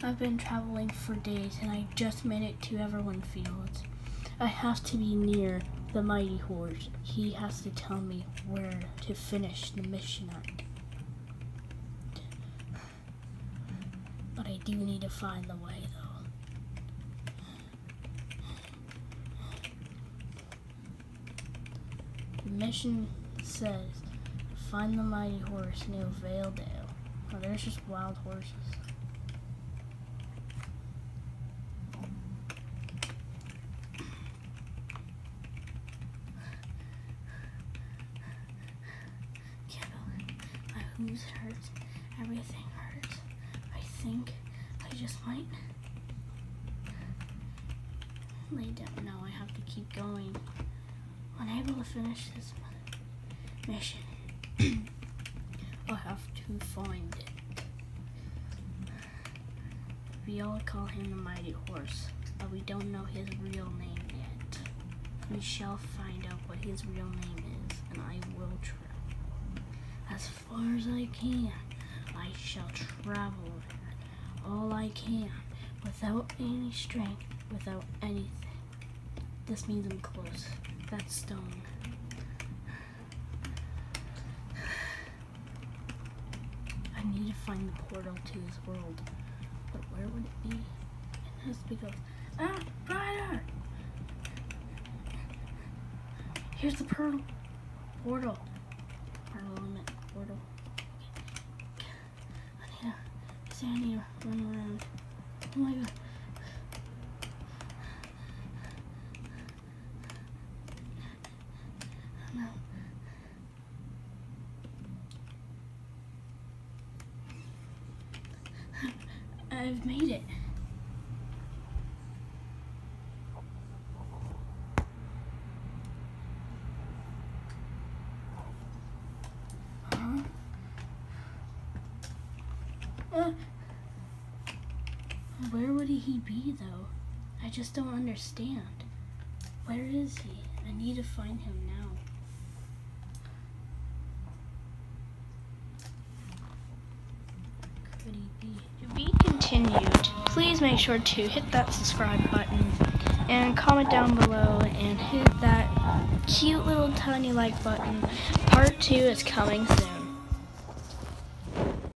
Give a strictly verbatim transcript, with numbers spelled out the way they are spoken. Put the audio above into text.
I've been traveling for days and I just made it to Everland Fields. I have to be near the mighty horse. He has to tell me where to finish the mission at. But I do need to find the way though. The mission says find the mighty horse near Valedale. Oh, there's just wild horses. My hooves hurt. Everything hurts. I think I just might lay down. No, I have to keep going. Unable to finish this mission. I'll have to find it. We all call him the mighty horse, but we don't know his real name yet. We shall find out what his real name is, and I will try. As far as I can, I shall travel there, all I can, without any strength, without anything. This means I'm close. That stone. I need to find the portal to this world, but where would it be? It has to be close. Ah, Ryder! Here's the portal. Portal. Portal element. Portal. I need to, see, I need to run around. Oh my god. No. I've made it. Uh, where would he be, though? I just don't understand. Where is he? I need to find him now. Could he be? To be continued. Please make sure to hit that subscribe button and comment down below and hit that cute little tiny like button. Part two is coming soon.